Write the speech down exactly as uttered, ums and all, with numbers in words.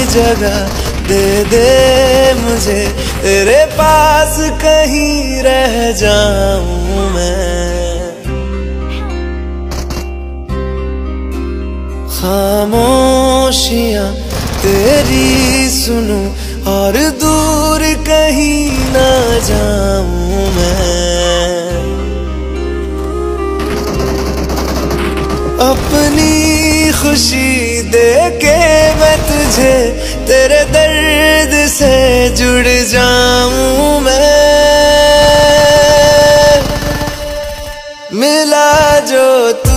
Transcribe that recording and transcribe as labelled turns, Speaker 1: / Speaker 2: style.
Speaker 1: जगह दे दे मुझे, तेरे पास कहीं रह जाऊं मैं। खामोशियां तेरी सुनूं और दूर कहीं ना जाऊं मैं। अपनी खुशी दे के मैं तुझे, तेरे दर्द से जुड़ जाऊं मैं। मिला जो